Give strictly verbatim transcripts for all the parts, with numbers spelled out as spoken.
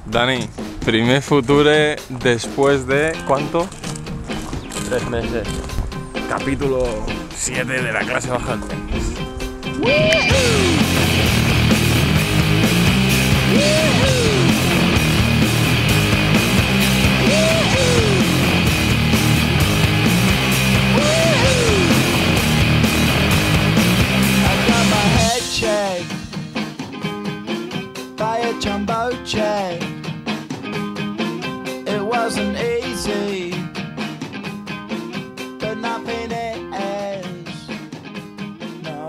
Dani, primer future después de... ¿cuánto? Tres meses. Capítulo siete de la clase baja del tenis. Jumbo check. It wasn't easy, but nothing is. No.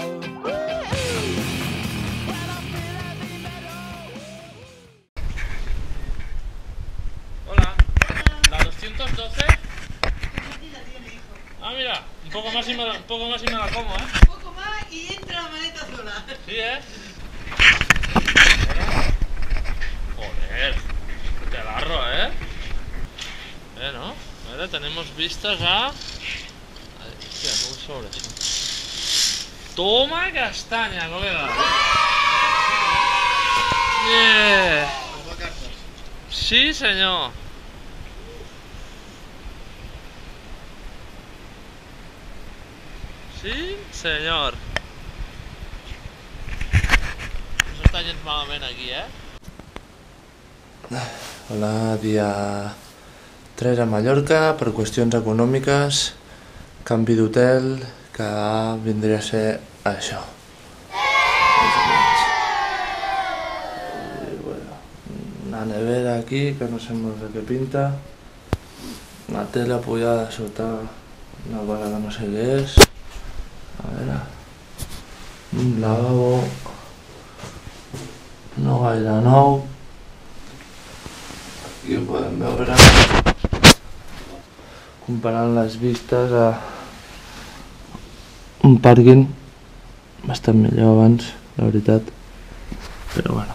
Hola, la doscientos doce. Ah, mira, un poco más y me la, un poco más y me la como, ¿eh? Un poco más y entra la maleta sola. Sí, ¿eh? Joder, te agarro, ¿eh? Eh, ¿no? Vale, tenemos vistas a... Hostia, ¿cómo sobre eso? Toma castaña, colega. Yeah. Sí, señor. Sí, señor. Eso està gens malament aquí, eh? Hola, dia tres a Mallorca, per qüestions econòmiques, canvi d'hotel, que vindria a ser això. I, bueno, una nevera aquí, que no sé molt de què pinta, una tele apoyada sota una cosa que no sé què és, a veure, un lavabo, no gaire nou. Aquí ho podem veure comparant les vistes a un pàrquing bastant millor abans, la veritat, pero bueno,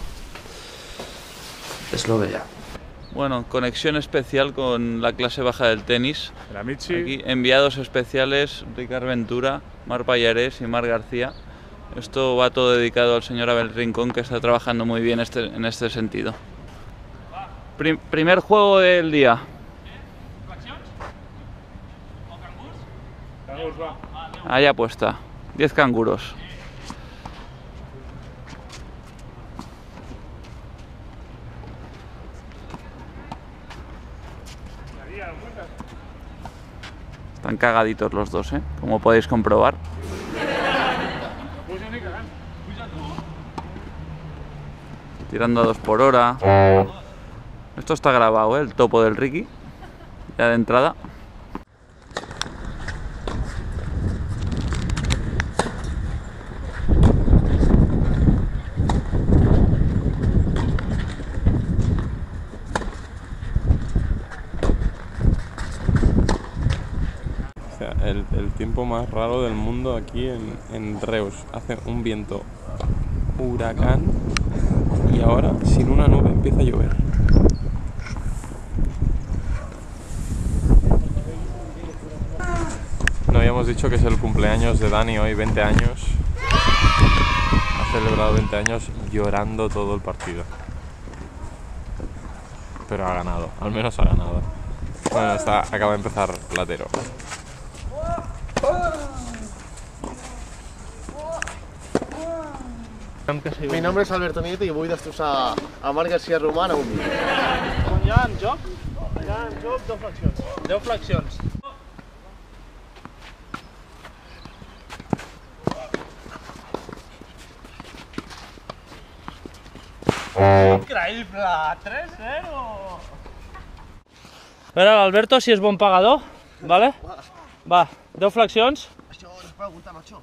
es lo que ya. Bueno, conexión especial con la clase baja del tenis. La Michi. Aquí enviados especiales, Ricard Ventura, Mar Pallarés y Mar García. Esto va todo dedicado al señor Abel Rincón, que está trabajando muy bien este, en este sentido. Prim, primer juego del día. Ahí apuesta. diez canguros. Están cagaditos los dos, ¿eh? Como podéis comprobar. Tirando a dos por hora. Esto está grabado, ¿eh? El topo del Ricky, ya de entrada. O sea, el, el tiempo más raro del mundo aquí en, en Reus. Hace un viento huracán y ahora sin una nube empieza a llover. No habíamos dicho que es el cumpleaños de Dani hoy, veinte años. Ha celebrado veinte años llorando todo el partido. Pero ha ganado, al menos ha ganado. Bueno, está, acaba de empezar Platero. Mi nombre es Alberto Nieto i vull destrossar a Marc García Román a un vídeo. Hi ha en joc? Hi ha en joc deu flexions. deu flexions. Increïble! tres zero! A veure, l'Alberto, si és bon pagador, vale? Va, deu flexions. Això no es pregunta, macho.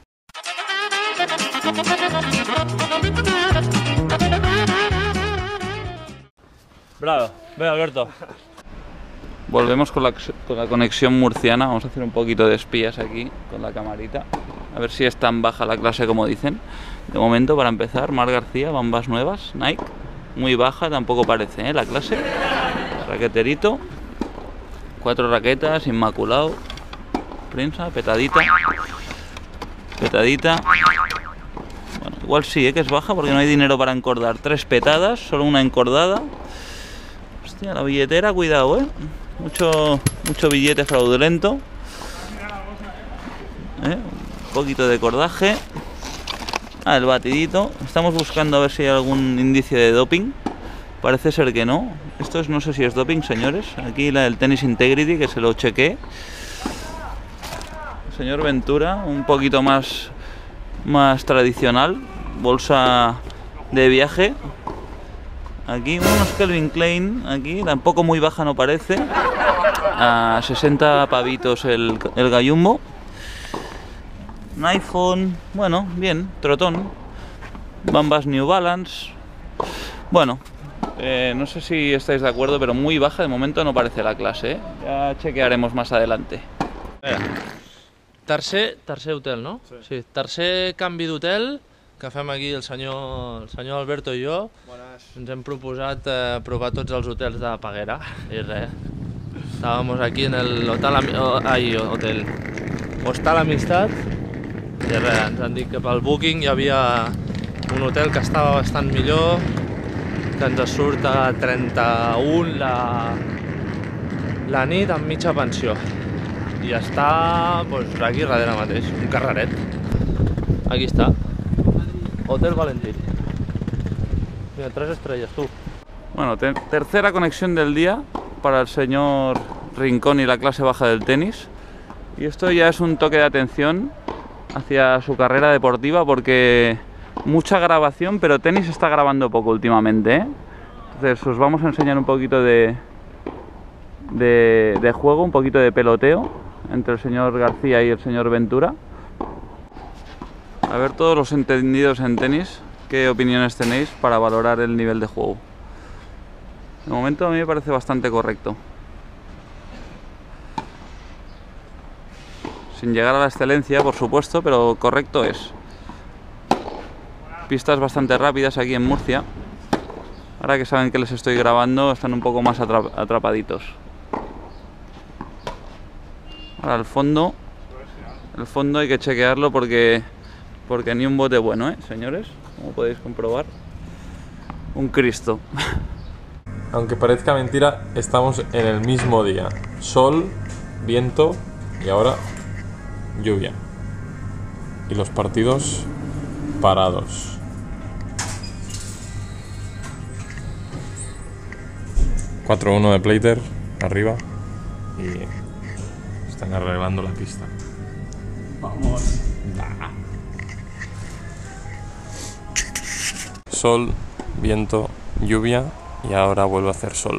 Bravo, ve Alberto. Volvemos con la, con la conexión murciana. Vamos a hacer un poquito de espías aquí con la camarita. A ver si es tan baja la clase como dicen. De momento, para empezar, Mar García, bambas nuevas, Nike. Muy baja, tampoco parece, ¿eh? La clase. Raqueterito. Cuatro raquetas, inmaculado. Prensa, petadita. Petadita. Bueno, igual sí, ¿eh? Que es baja porque no hay dinero para encordar. Tres petadas, solo una encordada. Hostia, la billetera, cuidado, eh. Mucho, mucho billete fraudulento. ¿Eh? Un poquito de cordaje. Ah, el batidito. Estamos buscando a ver si hay algún indicio de doping. Parece ser que no. Esto es, no sé si es doping, señores. Aquí la del Tennis Integrity, que se lo chequé. Señor Ventura, un poquito más, más tradicional. Bolsa de viaje. Aquí unos Calvin Klein, aquí tampoco muy baja no parece. A sesenta pavitos el, el gallumbo. Un iPhone, bueno, bien, trotón. Bambas New Balance. Bueno, eh, no sé si estáis de acuerdo, pero muy baja de momento no parece la clase, ¿eh? Ya chequearemos más adelante. Tercer, tercer hotel, no? Sí. Sí, tercer canvi d'hotel que fem aquí el senyor, el senyor Alberto i jo. Bones. Ens hem proposat eh, provar tots els hotels de Peguera i res. Estàvem aquí en el hotel, oh, ai, hotel Hostal Amistat i res, ens han dit que pel booking hi havia un hotel que estava bastant millor, que ens surt a trenta-un la, la nit amb mitja pensió. I està pues, aquí darrere mateix, un carreret. Aquí està. Hotel Valentín. Mira, tres estrellas, tú. Bueno, ter tercera conexión del día para el señor Rincón y la clase baja del tenis. Y esto ya es un toque de atención hacia su carrera deportiva porque mucha grabación, pero tenis está grabando poco últimamente, ¿eh? Entonces os vamos a enseñar un poquito de, de, de juego, un poquito de peloteo entre el señor García y el señor Ventura. A ver todos los entendidos en tenis, qué opiniones tenéis para valorar el nivel de juego. De momento a mí me parece bastante correcto. Sin llegar a la excelencia, por supuesto, pero correcto es. Pistas bastante rápidas aquí en Murcia. Ahora que saben que les estoy grabando, están un poco más atrap atrapaditos. Ahora el fondo. El fondo hay que chequearlo porque, porque ni un bote bueno, ¿eh, señores? Como podéis comprobar. Un Cristo. Aunque parezca mentira, estamos en el mismo día. Sol, viento y ahora lluvia. Y los partidos parados. cuatro uno de Pleiter arriba y están arreglando la pista. Vamos. Nah. Sol, viento, lluvia y ahora vuelve a hacer sol.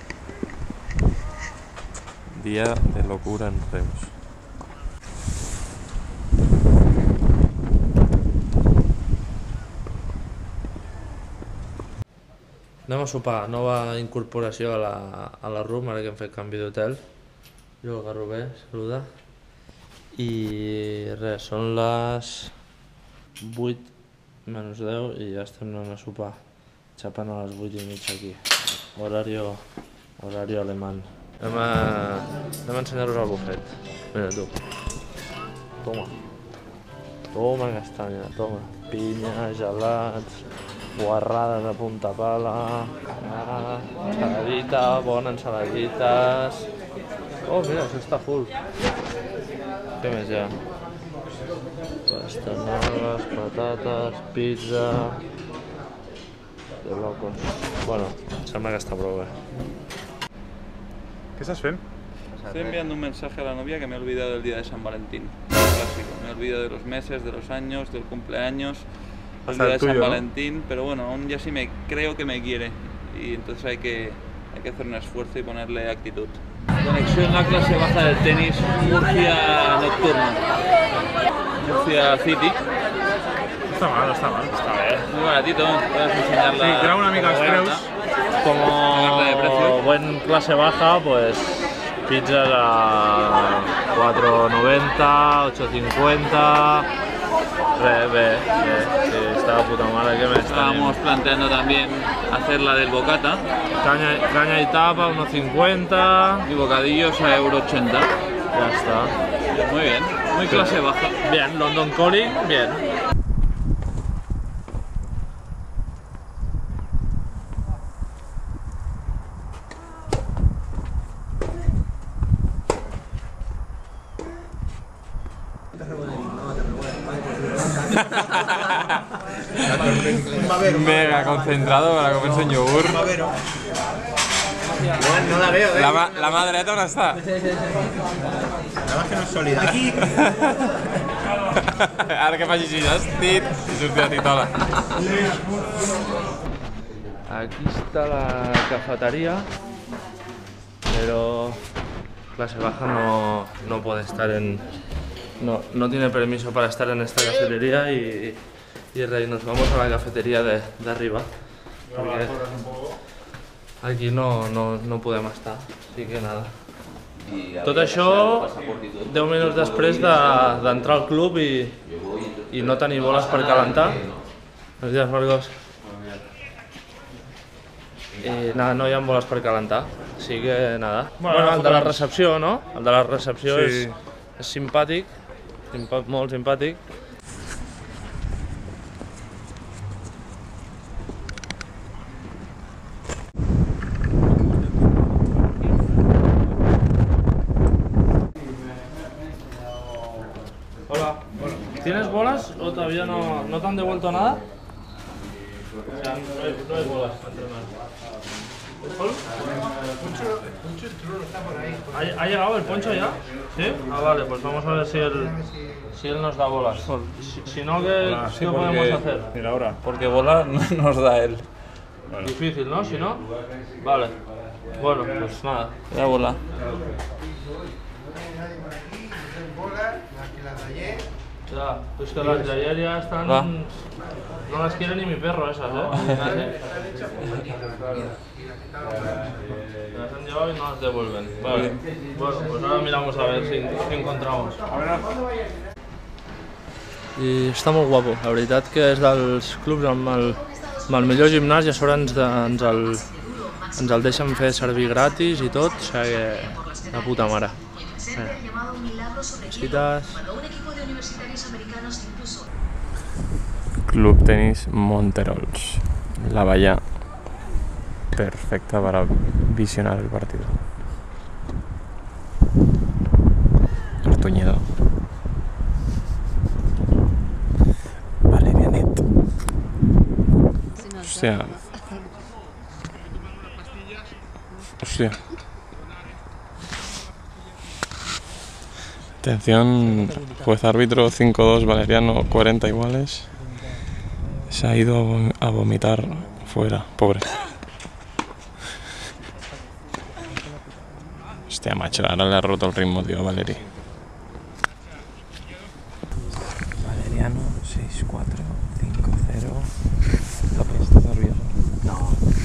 Día de locura en Reus. Anem a sopar, nova incorporació a la, a la room, ara que hem fet canvi d'hotel. Jo el Garrover, saluda. I res, són les vuit menys deu i ja estem anant a sopar. Xapant a les vuit i mig aquí. Horario, horario alemán. Anem a, anem a ensenyar-vos el bufet. Mira tu. Toma. Toma castanya, toma. Pinya, gelats, guarrades a punta pala, ah, ensaladita, bones ensaladites. Oh, mira, això està full. Què més hi ha? Pastanagues, patates, pizza... De locos. Bueno, sembla que està prou bé. ¿Qué estás haciendo? Estoy enviando un mensaje a la novia que me he olvidado del día de San Valentín. Clásico. Me he olvidado de los meses, de los años, del cumpleaños, del día de San Valentín, pero bueno, aún ya sí me creo que me quiere y entonces hay que, hay que hacer un esfuerzo y ponerle actitud. Conexión la clase baja del tenis Murcia Nocturno. Murcia City. Está mal, está mal. Está bien. Muy baratito, puedes enseñarla. Sí, creo una amiga Creus. Como buen clase baja, pues pizzas a cuatro noventa, ocho cincuenta. Bé, bé, bé, sí, està de puta mare, què més Estábamos tenim? planteando también hacer la del bocata. Caña, caña y tapa, uno cincuenta. Y bocadillos a euro ochenta. Ya está. Muy bien, muy clase baja. Bien, London Calling, bien. Mega concentrado para comerse un yogur. No la veo, eh. La, ma la mà dreta on està? Nada más que no es sólida. Aquí. Ara que faci així, estit, i surti la titola. Aquí está la cafetería, pero clase baja no, no puede estar en... No, no tiene permiso para estar en esta cafetería y, y Rey, nos vamos a la cafetería de, de arriba. Porque aquí no, no, no podem estar, així que nada. Tot això deu minuts després d'entrar de, al club i, i no tenir boles per calentar. Buenos días, Marcos. I nada, no hi ha boles per calentar, així que nada. Bueno, bueno el de la recepció, no? El de la recepció sí. és, és simpàtic, simpa, molt simpàtic. Hola. ¿Tienes bolas o todavía no, no te han devuelto nada? O sea, no hay, no hay bolas para entrenar. ¿Ha, ¿Ha llegado el Poncho ya? ¿Sí? Ah, vale, pues vamos a ver si él, si él nos da bolas. Si, si no, ¿qué, Hola, sí, ¿qué porque, podemos hacer? Mira ahora. Porque volar no nos da él. Bueno. Difícil, ¿no? Si no, vale. Bueno, pues nada. Ya vola. Ya, pues que las de ayer ya están... Va. No las quiere ni mi perro esas, ¿eh? Las han llevado y no las devuelven. Vale. Bueno, pues ahora miramos a ver si, si encontramos. I està molt guapo, la veritat que és dels clubs amb el, amb el millor gimnàs i a sobre ens, de, ens, el, ens el deixen fer servir gratis i tot, o sigui que de puta mare. Citas. Club Tenis Monterols. La valla perfecta para visionar el partido. Artuñedo. Valerianet. Hostia. Hostia. Atención, juez árbitro cinco dos, Valeriano cuarenta iguales. Se ha ido a vomitar fuera, pobre. Hostia, macho, ahora le ha roto el ritmo, tío, a Valeri. Valeriano seis cuatro cinco cero. López, ¿estás nervioso? No.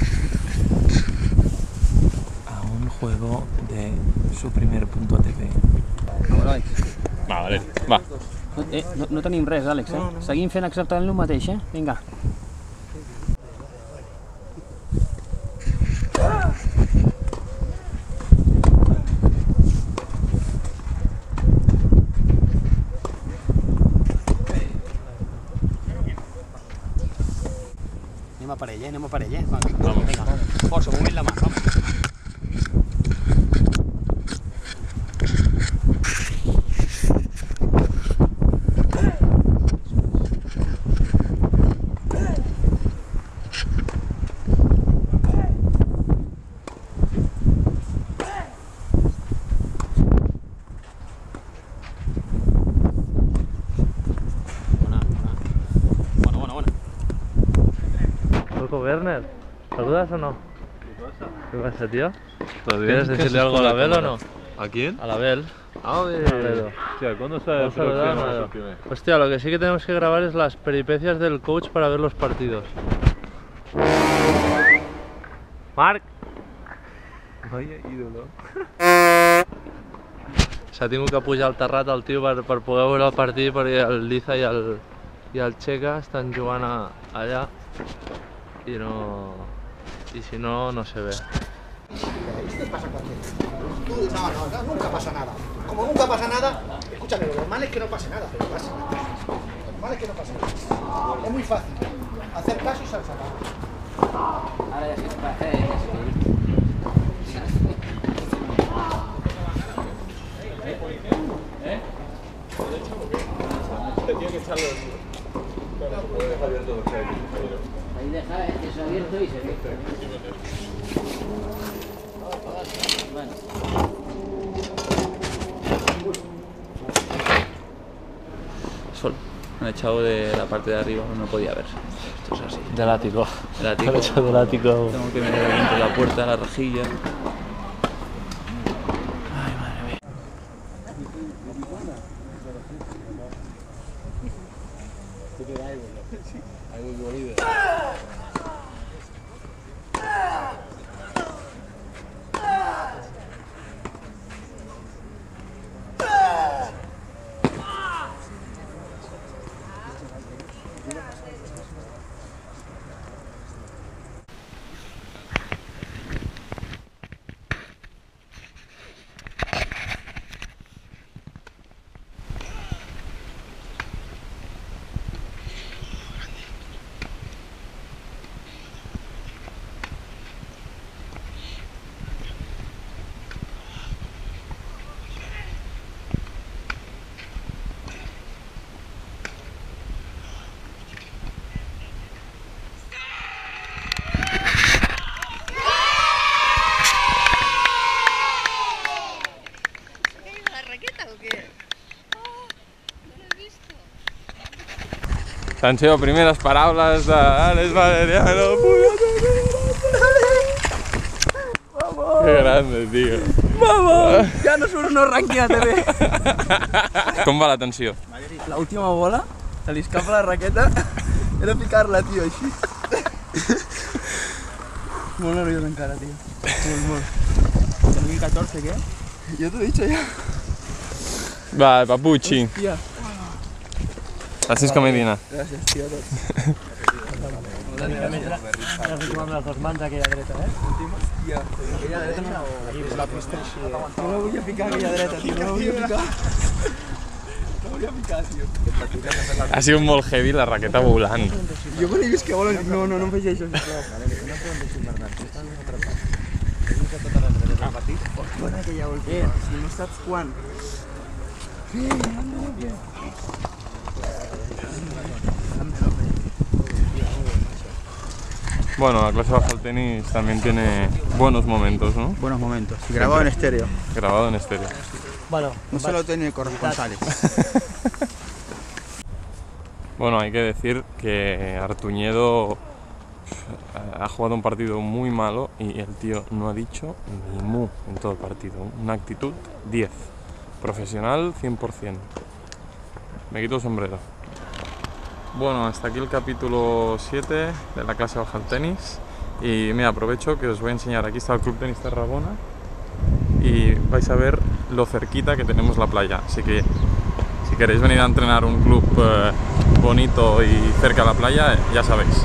A un juego de su primer punto A T P. Va, Valeri, va. No, eh, no, no tenim res, Àlex, eh? No, no. Seguim fent exactament el mateix, eh? Vinga. Anem a per ell, eh? Anem a per ell, eh? Va, vinga. Força, movent la mà, vamos. Werner, ¿saludas o no? ¿Qué pasa, tío? ¿Quieres decirle algo a la Bel o no? ¿A quién? A la Bel. Ah, de... Hostia, ¿cuándo sale el próximo? Hostia, lo que sí que tenemos que grabar es las peripecias del coach para ver los partidos. Marc! Vaya ídolo. S'ha tingut que pujar al terrat el tio per, per poder veure el partit perquè el Liza i el, i el Checa estan jugant a, allà y no, y si no, no se ve. Esto pasa cualquier Tú, no, no, no, nunca pasa nada. Como nunca pasa nada, escúchame, lo normal es que no pase nada, pero pasa. Lo normal es que no pase nada. Es muy fácil. Hacer caso y salsa. Ahora ya se está. ¿Eh? Te tiene que echarlo. Ahí deja eso abierto y se ve. Bueno. Sol. Me han echado de la parte de arriba, no podía verse. Esto es así. Del ático. El ático. Me han echado del ático. Tengo que meter dentro la puerta, la rejilla. Ay, madre mía. Han sido primeras paraules d'Àlex Valeriano. ¡Vamos! ¡Qué grande, tío! ¡Vamos! Ja no surt no ranqueat, eh? Com va la tensió? La última bola, se li escapa la raqueta, era picar-la, tio, així. Molt nerviós encara, tio. Molt, molt. dos mil catorze, què? Jo t'ho he dicho ja. Va, papuchi. Hòstia. Francisco Medina. Gràcies, tio, a tots. Has de jugar amb les dues mans aquella dreta, eh? Hòstia, aquella dreta no... La pista així. No la volia picar, aquella dreta, tio, no la volia picar. No la volia picar, tio. Ha sigut molt heavy la raqueta volant. Jo quan he vist que volen... No, no, no em faig això, sisplau. Quan aquella volta? Eh, si no saps quan. Sí, anda, bien. Bueno, la clase baja al tenis también tiene buenos momentos, ¿no? Buenos momentos. Grabado en estéreo. Grabado en estéreo. Bueno, no solo tiene corresponsales. Bueno, hay que decir que Artuñedo ha jugado un partido muy malo y el tío no ha dicho ni mu en todo el partido. Una actitud diez. Profesional cien por cien. Me quito el sombrero. Bueno, hasta aquí el capítulo siete de la clase baja al tenis. Y mira, aprovecho que os voy a enseñar. Aquí está el Club Tenis Tarragona y vais a ver lo cerquita que tenemos la playa. Así que si queréis venir a entrenar un club eh, bonito y cerca de la playa, eh, ya sabéis.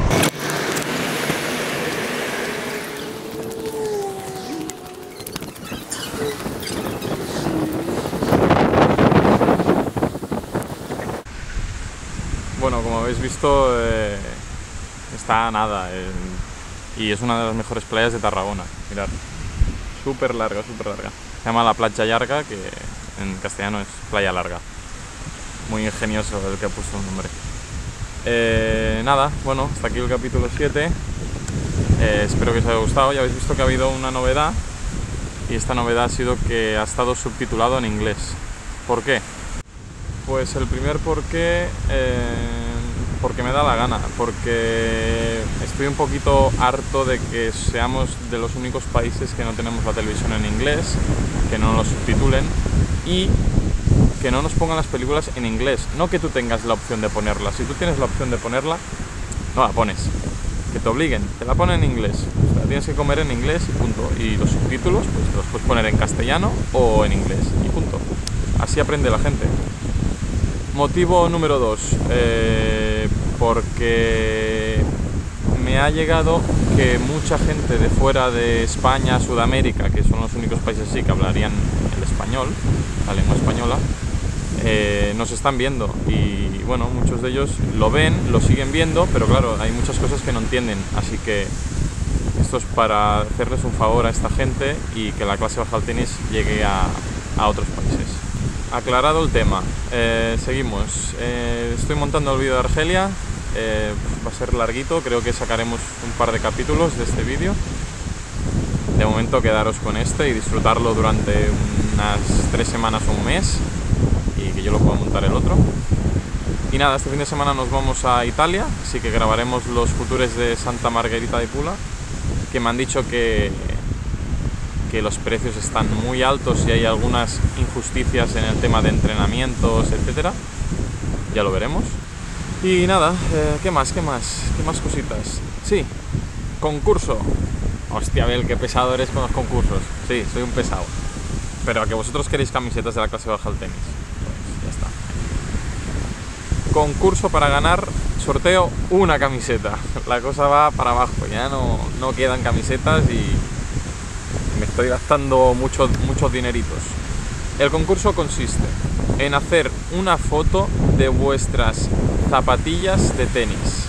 Bueno, como habéis visto, eh, está a nada eh, y es una de las mejores playas de Tarragona. Mirad, súper larga, súper larga. Se llama la Platja Llarga, que en castellano es Playa Larga. Muy ingenioso el que puso el nombre. Eh, nada, bueno, hasta aquí el capítulo siete. Eh, espero que os haya gustado. Ya habéis visto que ha habido una novedad y esta novedad ha sido que ha estado subtitulado en inglés. ¿Por qué? Pues el primer porqué, eh, porque me da la gana, porque estoy un poquito harto de que seamos de los únicos países que no tenemos la televisión en inglés, que no nos subtitulen y que no nos pongan las películas en inglés. No que tú tengas la opción de ponerla, si tú tienes la opción de ponerla, no la pones. Que te obliguen, te la ponen en inglés, o sea, tienes que comer en inglés y punto. Y los subtítulos, pues los puedes poner en castellano o en inglés y punto. Así aprende la gente. Motivo número dos, eh, porque me ha llegado que mucha gente de fuera de España, Sudamérica, que son los únicos países así que hablarían el español, la lengua española, eh, nos están viendo y bueno, muchos de ellos lo ven, lo siguen viendo, pero claro, hay muchas cosas que no entienden, así que esto es para hacerles un favor a esta gente y que la clase baja al tenis llegue a, a otros países. aclarado el tema. Eh, seguimos. Eh, estoy montando el vídeo de Argelia. Eh, va a ser larguito, creo que sacaremos un par de capítulos de este vídeo. De momento quedaros con este y disfrutarlo durante unas tres semanas o un mes y que yo lo pueda montar el otro. Y nada, este fin de semana nos vamos a Italia, así que grabaremos los futures de Santa Margherita di Pula, que me han dicho que, que los precios están muy altos y hay algunas injusticias en el tema de entrenamientos, etcétera. Ya lo veremos. Y nada, eh, ¿qué más? ¿Qué más? ¿Qué más cositas? Sí, concurso. Hostia, Abel, qué pesado eres con los concursos. Sí, soy un pesado. Pero a que vosotros queréis camisetas de la clase baja al tenis. Pues ya está. Concurso para ganar, sorteo una camiseta. La cosa va para abajo, ya no, no quedan camisetas y me estoy gastando muchos muchos dineritos. El concurso consiste en hacer una foto de vuestras zapatillas de tenis,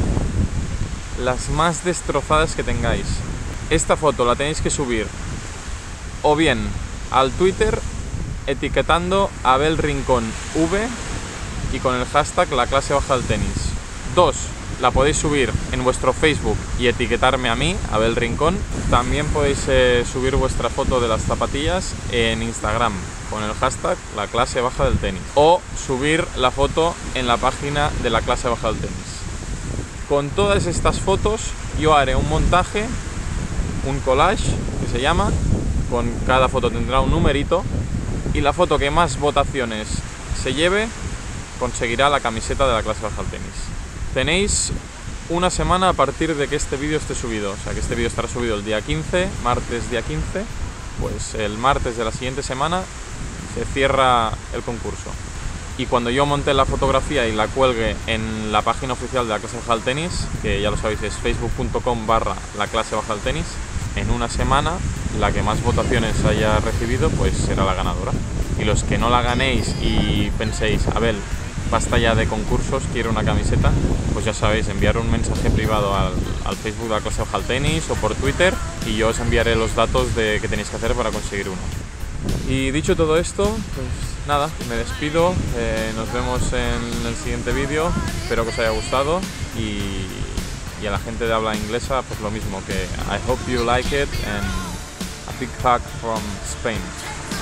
las más destrozadas que tengáis. Esta foto la tenéis que subir o bien al Twitter etiquetando a Abel Rincón V y con el hashtag la clase baja al tenis. Dos, la podéis subir en vuestro Facebook y etiquetarme a mí, Abel Rincón. También podéis eh, subir vuestra foto de las zapatillas en Instagram con el hashtag la clase baja del tenis o subir la foto en la página de la clase baja del tenis. Con todas estas fotos yo haré un montaje, un collage que se llama, con cada foto tendrá un numerito y la foto que más votaciones se lleve conseguirá la camiseta de la clase baja al tenis. Tenéis una semana a partir de que este vídeo esté subido, o sea que este vídeo estará subido el día quince, martes día quince, pues el martes de la siguiente semana se cierra el concurso. Y cuando yo monte la fotografía y la cuelgue en la página oficial de la clase baja al tenis, que ya lo sabéis es facebook punto com barra la clase baja al tenis, en una semana la que más votaciones haya recibido pues será la ganadora. Y los que no la ganéis y penséis, Abel, basta ya de concursos, quiero una camiseta, pues ya sabéis, enviar un mensaje privado al, al Facebook de la clase baja al tenis o por Twitter y yo os enviaré los datos de que tenéis que hacer para conseguir uno. Y dicho todo esto, pues nada, me despido, eh, nos vemos en el siguiente vídeo, espero que os haya gustado y, y a la gente de habla inglesa pues lo mismo, que I hope you like it and a big hug from Spain.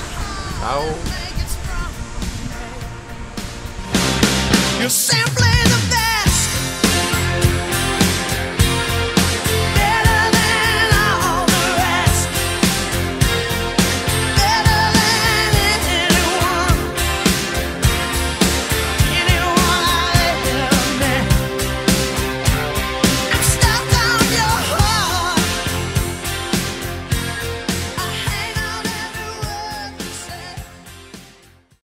Chao. You're simply